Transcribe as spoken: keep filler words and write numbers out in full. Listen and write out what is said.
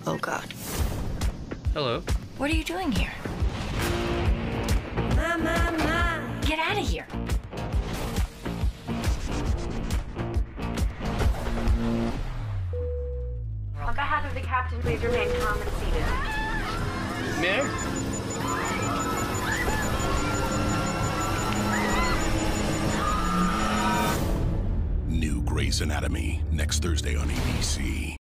Oh, God. Hello. What are you doing here? My, my, my. Get out of here. On behalf of the captain, please remain calm and seated. Mayor? New Grey's Anatomy, next Thursday on A B C.